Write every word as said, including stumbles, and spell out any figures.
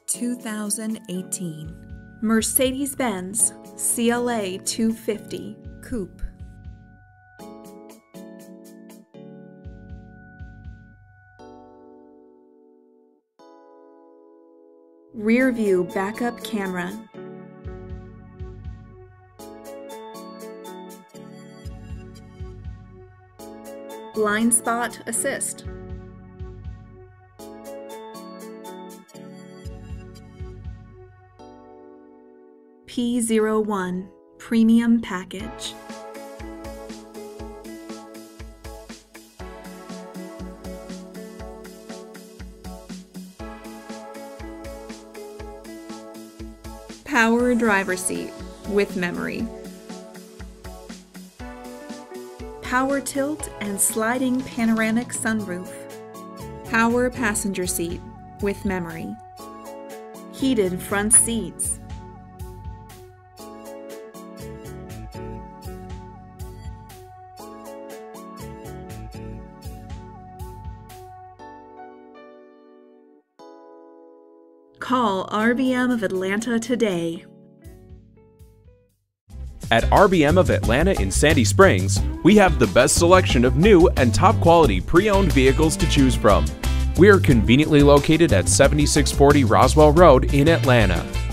two thousand eighteen Mercedes-Benz C L A two fifty Coupe. Rear view backup camera. Blind spot assist. P zero one Premium Package. Power driver seat with memory. Power tilt and sliding panoramic sunroof. Power passenger seat with memory. Heated front seats. Call R B M of Atlanta today. At R B M of Atlanta in Sandy Springs, we have the best selection of new and top quality pre-owned vehicles to choose from. We are conveniently located at seventy-six forty Roswell Road in Atlanta.